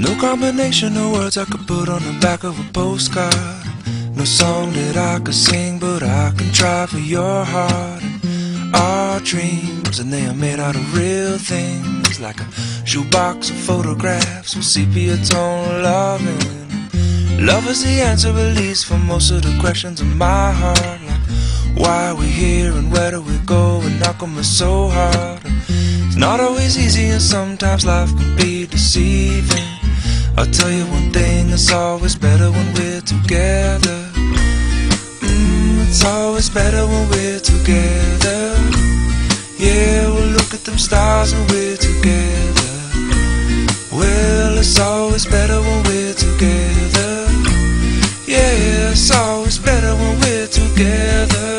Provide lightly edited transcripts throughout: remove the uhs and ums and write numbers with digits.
no combination of words I could put on the back of a postcard. No song that I could sing, but I can try for your heart. And our dreams, and they are made out of real things, like a shoebox of photographs with sepia tone loving. Love is the answer, at least, for most of the questions in my heart. Like, why are we here and where do we go, and how come it's so hard? It's not always easy, and sometimes life can be deceiving. I'll tell you one thing, it's always better when we're together. It's always better when we're together. Yeah, we'll look at them stars when we're together. Well, it's always better when we're together. Yeah, it's always better when we're together.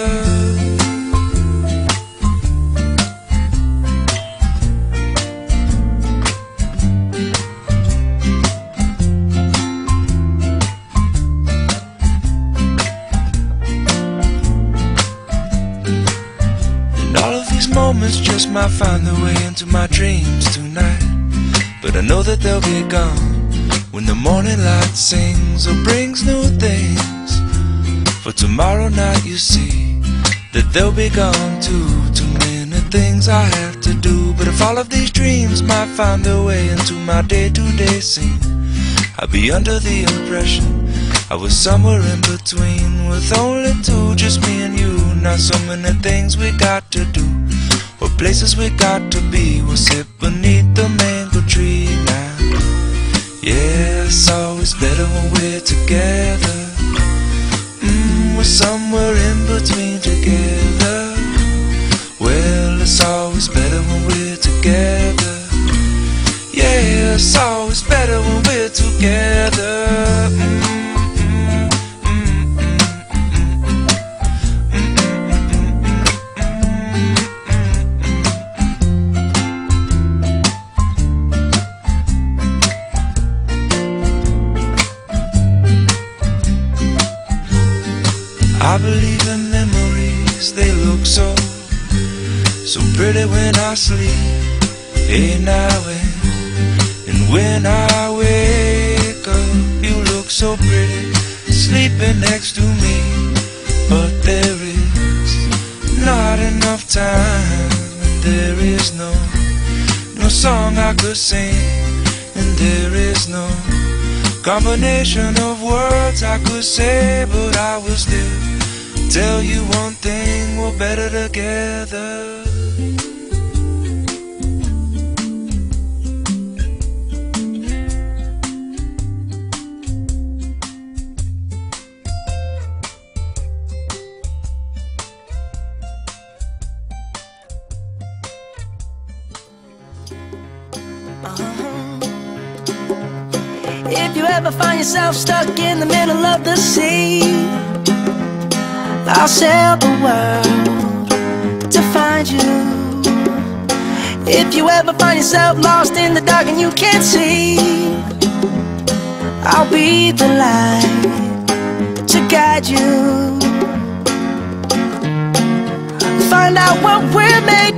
Moments just might find their way into my dreams tonight, but I know that they'll be gone when the morning light sings or brings new things. For tomorrow night you see that they'll be gone too. Too many things I have to do, but if all of these dreams might find their way into my day-to-day scene, I'd be under the impression I was somewhere in between, with only two, just me and you. Not so many things we got to do, or places we got to be. We'll sit beneath the mango tree now. Yeah, it's always better when we're together. We're somewhere in between together. Well, it's always better when we're together. Yeah, it's always better when we're together. I believe in memories, they look so pretty when I sleep. Hey now and when I wake up, you look so pretty sleeping next to me. But there is not enough time, and there is no song I could sing, and there is no combination of words I could say, but I will still tell you one thing, we're better together. If you ever find yourself stuck in the middle of the sea, I'll sail the world to find you. If you ever find yourself lost in the dark and you can't see, I'll be the light to guide you. Find out what we're made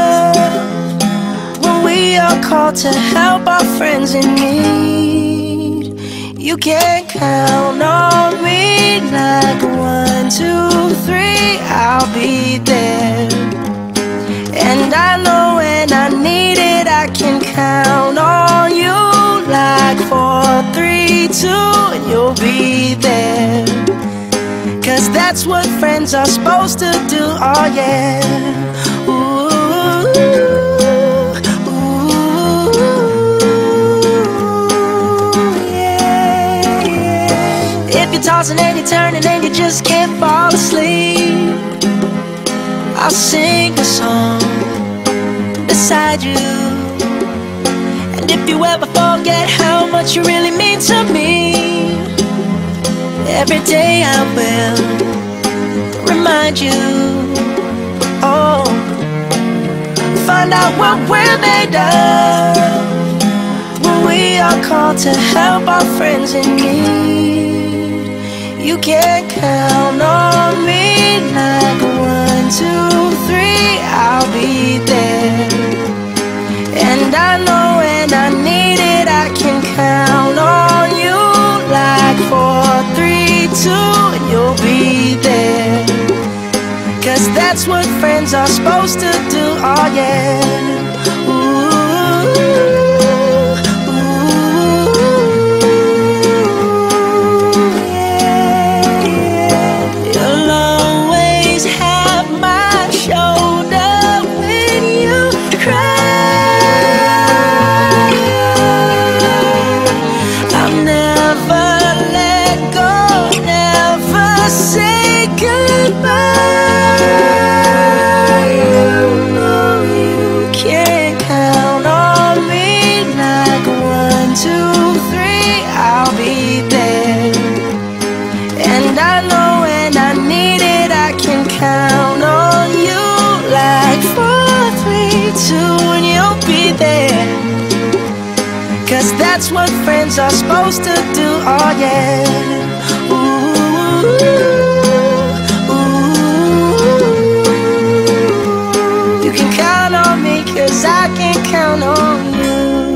of when we are called to help our friends in need. You can count on me like 1, 2, 3, I'll be there. And I know when I need it, I can count on you like 4, 3, 2, and you'll be there. Cause that's what friends are supposed to do, oh yeah. Ooh. Tossing and you're turning and you just can't fall asleep, I'll sing a song beside you. And if you ever forget how much you really mean to me, every day I will remind you. Oh, find out what we're made of when we are called to help our friends in need. You can count on me like 1, 2, 3, I'll be there. And I know when I need it, I can count count on you. Like 4, 3, 2, and you'll be there. 'Cause that's what friends are supposed to do, oh yeah. You'll always have my shoulder when you cry. I'll never let go, never say goodbye. You know you can't count on me. Like 1, 2, 3, I'll be there. And I know when I need it, I can count on you. Like 4, 3, 2, and you'll be there. 'Cause that's what friends are supposed to do, oh yeah. You can count on me, 'cause I can count on you.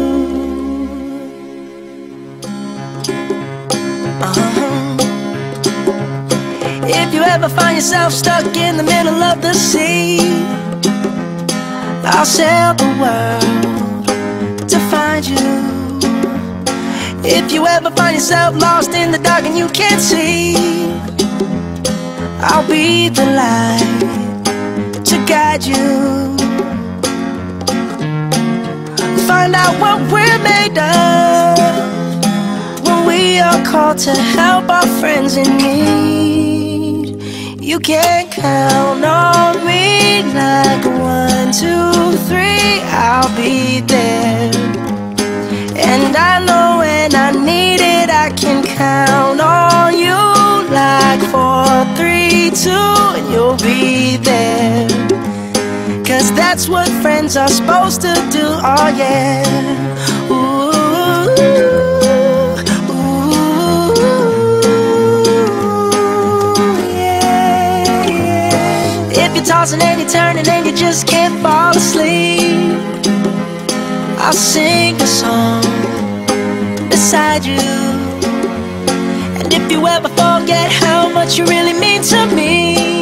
If you ever find yourself stuck in the middle of the sea, I'll sail the world to find you. If you ever find yourself lost in the dark and you can't see, I'll be the light to guide you. Find out what we're made of when we are called to help our friends in need. You can count on me. Like 1, 2, 3, I'll be there. And I know when I need it, I can count on you. Like 4, 3, 2, and you'll be there. 'Cause that's what friends are supposed to do, oh yeah. Ooh, ooh, yeah, yeah. If you're tossing and you're turning and you just can't fall asleep, I'll sing a song beside you. And if you ever forget how much you really mean to me,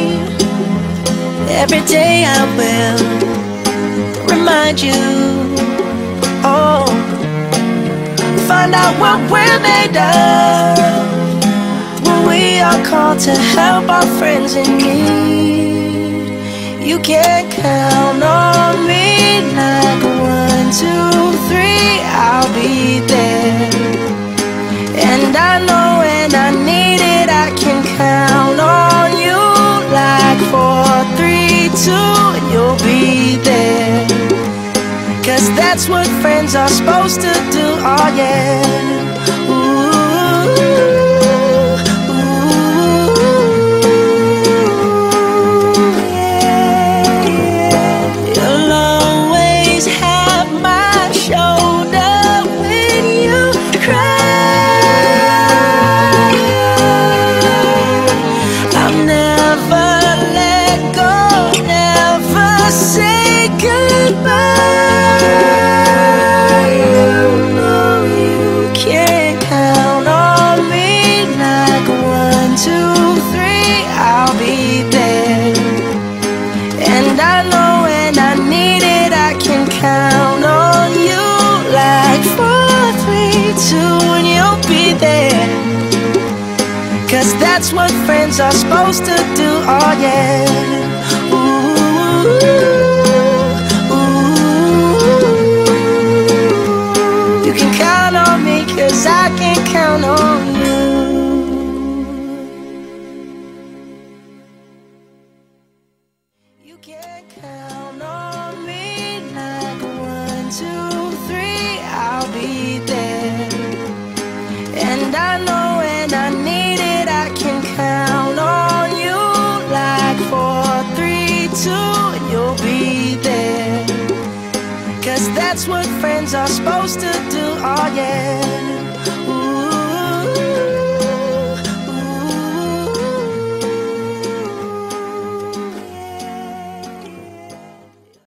every day I will remind you. Oh, find out what we're made of when we are called to help our friends in need. You can count on me. Like 1, 2, 3, I'll be there. And I know when I need it, I can count on you. Like 4, 3, 2, and you'll be there. 'Cause that's what friends are supposed to do, oh yeah. Ooh, ooh, yeah, yeah. You'll always have my shoulder when you cry. I'll never let go, never say goodbye. You know you can't count on me. Like 1, 2, 3, I'll be there. And I know when I need it, I can count on you. Like 4, 3, 2, and you'll be there. 'Cause that's what friends are supposed to do, oh yeah. Ooh, ooh, you can count on me, 'cause I can count on you. You can count on me. Like 1, 2, 3, I'll be there. And I know when I need it, I can count on you. Like 4, 3, 2, and you'll be there. 'Cause that's what friends are supposed to do, oh yeah. Ooh.